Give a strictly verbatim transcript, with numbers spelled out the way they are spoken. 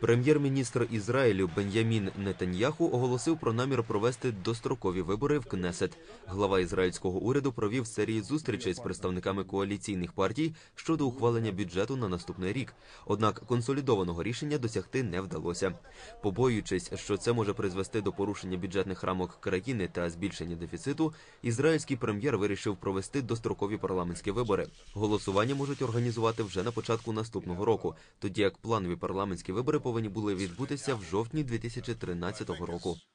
Прем'єр-міністр Ізраїлю Бен'ямін Нетаньяху оголосив про намір провести дострокові вибори в Кнесет. Глава ізраїльського уряду провів серію зустрічей з представниками коаліційних партій щодо ухвалення бюджету на наступний рік. Однак консолідованого рішення досягти не вдалося. Побоюючись, що це може призвести до порушення бюджетних рамок країни та збільшення дефіциту, ізраїльський прем'єр вирішив провести дострокові парламентські вибори. Голосування можуть організувати вже на початку наступного року, тоді як планові парламентські вибори повинні були відбутися в жовтні дві тисячі тринадцятого року.